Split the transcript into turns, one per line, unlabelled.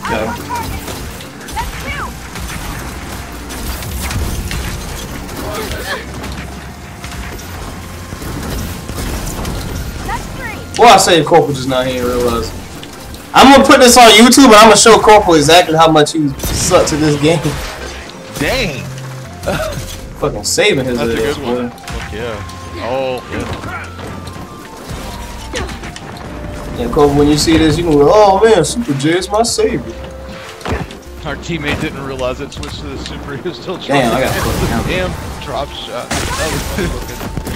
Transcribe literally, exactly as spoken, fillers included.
Well, I say Corporal just now, he didn't realize. I'm gonna put this on YouTube and I'm gonna show Corporal exactly how much he sucks at this game.
Dang!
Fucking saving his
That's
ass,
a good one.
boy.
Fuck yeah. Oh, good.
Yeah, Corporal, when you see this, you can go, oh man, Supa J is my savior.
Our teammate didn't realize it switched to the super. He was still trying.
Damn, I got
to
fucking
damn drop shot. That was fun looking.